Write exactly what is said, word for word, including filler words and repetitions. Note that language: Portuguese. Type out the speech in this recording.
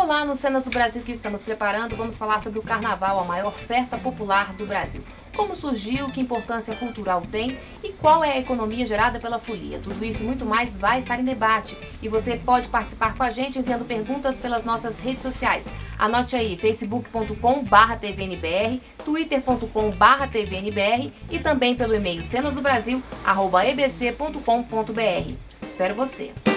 Olá, no Cenas do Brasil que estamos preparando, vamos falar sobre o Carnaval, a maior festa popular do Brasil. Como surgiu, que importância cultural tem e qual é a economia gerada pela folia. Tudo isso e muito mais vai estar em debate. E você pode participar com a gente enviando perguntas pelas nossas redes sociais. Anote aí, facebook ponto com barra T V N B R, twitter ponto com barra T V N B R e também pelo e-mail cenasdobrasil arroba e b c ponto com ponto b r. Espero você!